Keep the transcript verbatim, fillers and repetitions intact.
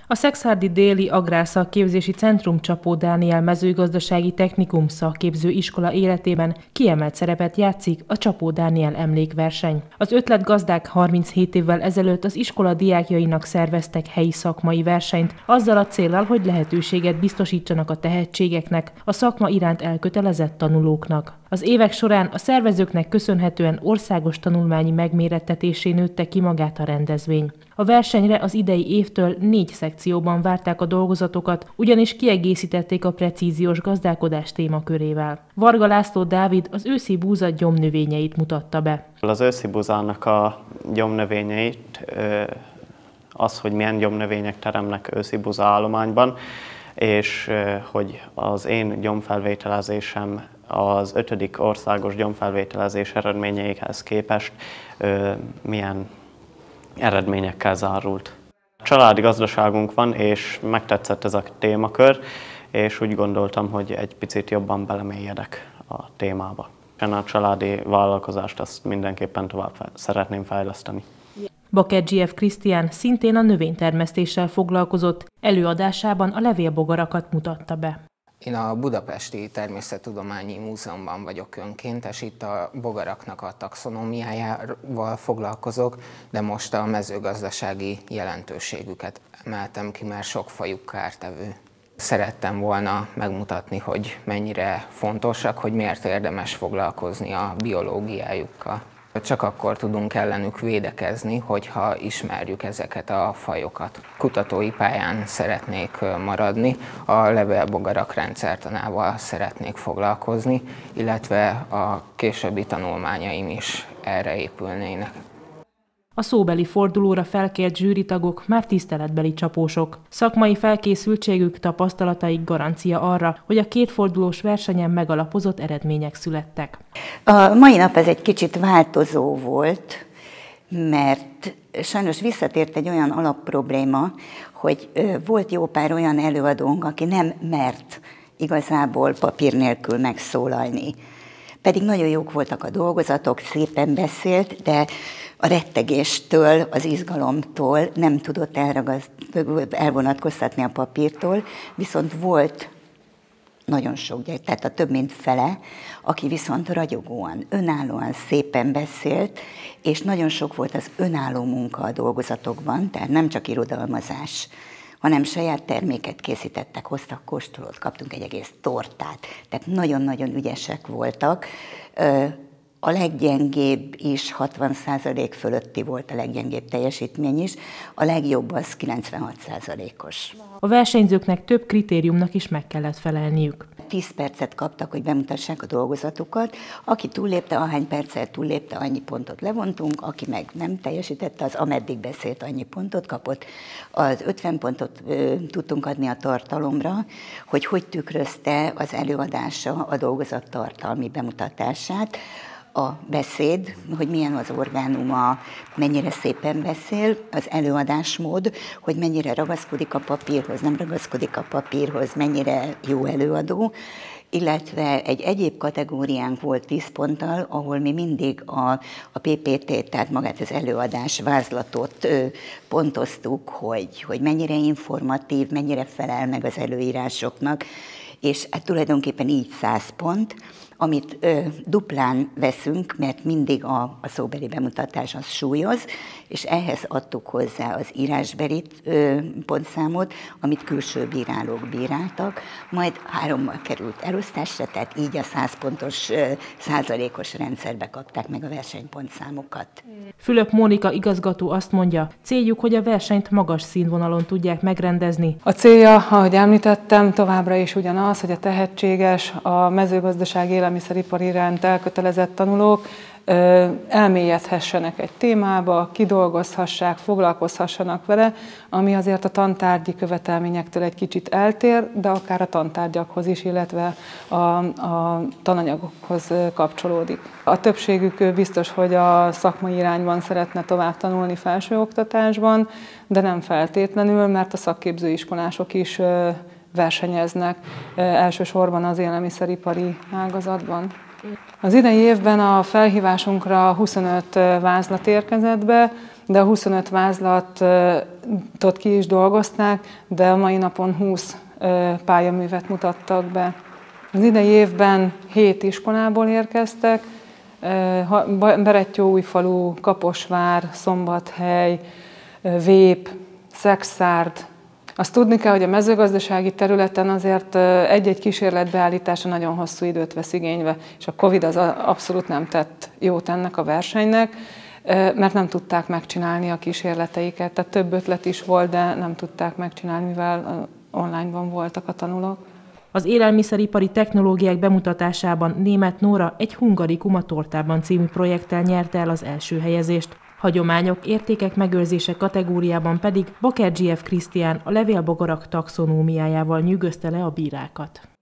A Szekszárdi Déli Agrárszakképzési Centrum Csapó Dániel mezőgazdasági technikum szakképző iskola életében kiemelt szerepet játszik a Csapó Dániel emlékverseny. Az ötletgazdák harminchét évvel ezelőtt az iskola diákjainak szerveztek helyi szakmai versenyt, azzal a céllal, hogy lehetőséget biztosítsanak a tehetségeknek, a szakma iránt elkötelezett tanulóknak. Az évek során a szervezőknek köszönhetően országos tanulmányi megmérettetésé nőtte ki magát a rendezvény. A versenyre az idei évtől négy szekcióban várták a dolgozatokat, ugyanis kiegészítették a precíziós gazdálkodás témakörével. Varga László Dávid az őszi búza gyomnövényeit mutatta be. Az őszi búzának a gyomnövényeit, az, hogy milyen gyomnövények teremnek őszi búza állományban, és hogy az én gyomfelvételezésem az ötödik országos gyomfelvételezés eredményeihez képest milyen eredményekkel zárult. Családi gazdaságunk van, és megtetszett ez a témakör, és úgy gondoltam, hogy egy picit jobban belemélyedek a témába. A családi vállalkozást azt mindenképpen tovább szeretném fejleszteni. Bakerdzsiev Krisztián szintén a növénytermesztéssel foglalkozott, előadásában a levélbogarakat mutatta be. Én a Budapesti Természettudományi Múzeumban vagyok önkéntes, itt a bogaraknak a taxonómiájával foglalkozok, de most a mezőgazdasági jelentőségüket emeltem ki, mert sok fajuk kártevő. Szerettem volna megmutatni, hogy mennyire fontosak, hogy miért érdemes foglalkozni a biológiájukkal. Csak akkor tudunk ellenük védekezni, hogyha ismerjük ezeket a fajokat. Kutatói pályán szeretnék maradni, a levélbogarak rendszertanával szeretnék foglalkozni, illetve a későbbi tanulmányaim is erre épülnének. A szóbeli fordulóra felkért zsűritagok már tiszteletbeli csapósok. Szakmai felkészültségük, tapasztalataik garancia arra, hogy a kétfordulós versenyen megalapozott eredmények születtek. A mai nap ez egy kicsit változó volt, mert sajnos visszatért egy olyan alapprobléma, hogy volt jó pár olyan előadónk, aki nem mert igazából papír nélkül megszólalni. Pedig nagyon jók voltak a dolgozatok, szépen beszélt, de a rettegéstől, az izgalomtól nem tudott elvonatkoztatni a papírtól, viszont volt nagyon sok gyerek, tehát a több mint fele, aki viszont ragyogóan, önállóan szépen beszélt, és nagyon sok volt az önálló munka a dolgozatokban, tehát nem csak irodalmazás, hanem saját terméket készítettek, hoztak kóstolót, kaptunk egy egész tortát, tehát nagyon-nagyon ügyesek voltak. A leggyengébb is hatvan százalék fölötti volt, a leggyengébb teljesítmény is, a legjobb az kilencvenhat százalékos. A versenyzőknek több kritériumnak is meg kellett felelniük. tíz percet kaptak, hogy bemutassák a dolgozatukat. Aki túllépte, ahány perccel túllépte, annyi pontot levontunk, aki meg nem teljesítette, az ameddig beszélt, annyi pontot kapott. Az ötven pontot ö, tudtunk adni a tartalomra, hogy hogy tükrözte az előadása a dolgozat tartalmi bemutatását. A beszéd, hogy milyen az orgánuma, mennyire szépen beszél, az előadásmód, hogy mennyire ragaszkodik a papírhoz, nem ragaszkodik a papírhoz, mennyire jó előadó, illetve egy egyéb kategóriánk volt tíz ponttal, ahol mi mindig a, a pé pé té, tehát magát az előadás vázlatot ö, pontoztuk, hogy, hogy mennyire informatív, mennyire felel meg az előírásoknak, és hát tulajdonképpen így száz pont, amit ö, duplán veszünk, mert mindig a, a szóbeli bemutatás az súlyoz, és ehhez adtuk hozzá az írásbeli ö, pontszámot, amit külső bírálók bíráltak, majd hárommal került elosztásra, tehát így a száz pontos ö, százalékos rendszerbe kapták meg a versenypontszámokat. Fülöp Mónika igazgató azt mondja, céljuk, hogy a versenyt magas színvonalon tudják megrendezni. A célja, ahogy említettem, továbbra is ugyanaz, hogy a tehetséges, a mezőgazdaság élelmiszeripar iránt elkötelezett tanulók elmélyedhessenek egy témába, kidolgozhassák, foglalkozhassanak vele, ami azért a tantárgyi követelményektől egy kicsit eltér, de akár a tantárgyakhoz is, illetve a, a tananyagokhoz kapcsolódik. A többségük biztos, hogy a szakmai irányban szeretne tovább tanulni felsőoktatásban, de nem feltétlenül, mert a szakképzőiskolások is versenyeznek, elsősorban az élelmiszeripari ágazatban. Az idei évben a felhívásunkra huszonöt vázlat érkezett be, de a huszonöt vázlatot ki is dolgozták, de a mai napon húsz pályaművet mutattak be. Az idei évben hét iskolából érkeztek, Berettyóújfalu, Kaposvár, Szombathely, Vép, Szekszárd. Azt tudni kell, hogy a mezőgazdasági területen azért egy-egy kísérlet beállítása nagyon hosszú időt vesz igénybe, és a Covid az abszolút nem tett jót ennek a versenynek, mert nem tudták megcsinálni a kísérleteiket. Tehát több ötlet is volt, de nem tudták megcsinálni, mivel onlineban voltak a tanulók. Az élelmiszeripari technológiák bemutatásában Németh Nóra egy Hungarikum a tortában című projekttel nyerte el az első helyezést. Hagyományok, értékek megőrzése kategóriában pedig Bakerdzsiev Krisztián a levélbogarak taxonómiájával nyűgözte le a bírákat.